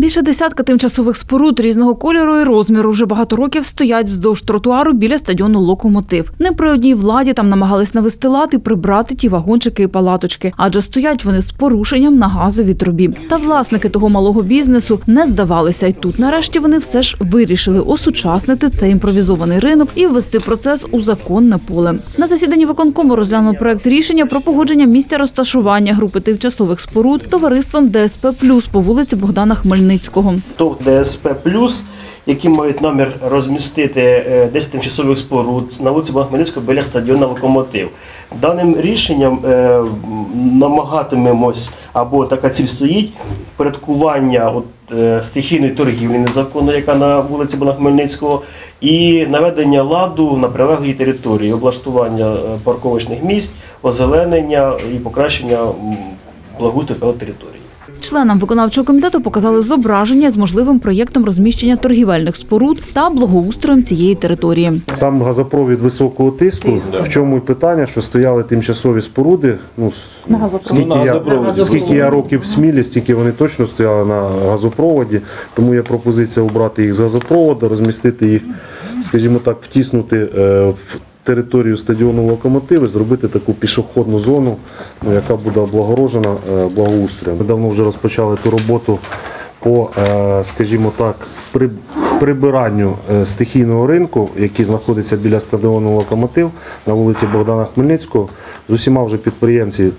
Більше десятка тимчасових споруд різного кольору і розміру вже багато років стоять вздовж тротуару біля стадіону «Локомотив». Не при одній владі там намагались навести лад і прибрати ті вагончики і палаточки, адже стоять вони з порушенням на газовій трубі. Та власники того малого бізнесу не здавалися, і тут нарешті вони все ж вирішили осучаснити цей імпровізований ринок і ввести процес у законне поле. На засіданні виконкому розглянув проект рішення про погодження місця розташування групи тимчасових споруд товариством ДСП Плюс по вулиці Богдана Хмельницького. ТОВ ДСП Плюс, які мають намір розмістити 10 тимчасових споруд на вулиці Богдана Хмельницького біля стадіону «Локомотив». Даним рішенням намагатимемось, або така ціль стоїть, впорядкування стихійної торгівлі незаконної, яка на вулиці Богдана Хмельницького, і наведення ладу на прилеглій території, облаштування парковочних місць, озеленення і покращення благоустрою території. Членам виконавчого комітету показали зображення з можливим проєктом розміщення торгівельних споруд та благоустроєм цієї території. Там газопровід високого тиску, в чому і питання, що стояли тимчасові споруди. Скільки я років в Смілі, стільки вони точно стояли на газопроводі, тому є пропозиція обрати їх з газопроводу, розмістити їх, скажімо так, втиснути в територію стадіону «Локомотив» і зробити таку пішохідну зону, яка буде облагорожена благоустроєм. Ми давно вже розпочали ту роботу по, скажімо так, прибиранню стихійного ринку, який знаходиться біля стадіону «Локомотив» на вулиці Богдана Хмельницького. З усіма вже підприємці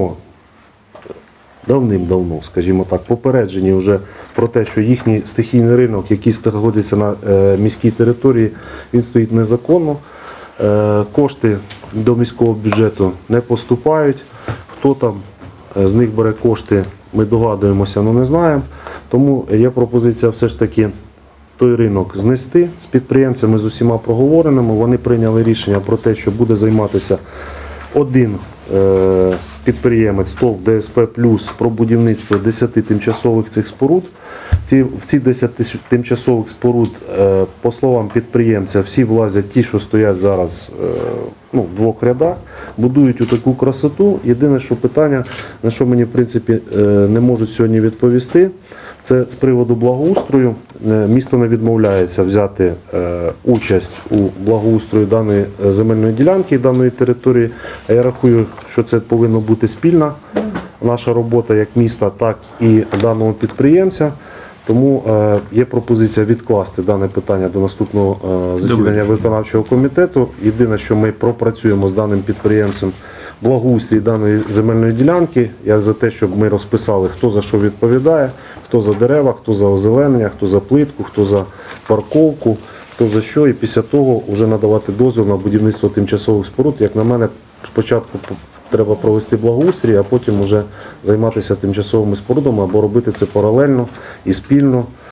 давним-давно, скажімо так, попереджені вже про те, що їхній стихійний ринок, який знаходиться на міській території, він стоїть незаконно. Кошти до міського бюджету не поступають. Хто там з них бере кошти, ми догадуємося, але не знаємо. Тому є пропозиція все ж таки той ринок знести з підприємцями, з усіма проговореними. Вони прийняли рішення про те, що буде займатися один підприємець ТОВ ДСП Плюс про будівництво 10 тимчасових цих споруд. В ці 10 тимчасових споруд, по словам підприємця, всі влазять ті, що стоять зараз в двох рядах, будують у таку красоту. Єдине, що питання, на що мені в принципі не можуть сьогодні відповісти, це з приводу благоустрою. Місто не відмовляється взяти участь у благоустрої даної земельної ділянки, даної території. А я рахую, що це повинна бути спільна наша робота як міста, так і даного підприємця. Тому є пропозиція відкласти дане питання до наступного засідання виконавчого комітету. Єдине, що ми пропрацюємо з даним підприємцем благоустрій даної земельної ділянки. Я за те, щоб ми розписали, хто за що відповідає, хто за дерева, хто за озеленення, хто за плитку, хто за парковку, хто за що. І після того вже надавати дозвіл на будівництво тимчасових споруд. Як на мене, спочатку треба провести благоустрій, а потім вже займатися тимчасовими спорудами або робити це паралельно і спільно.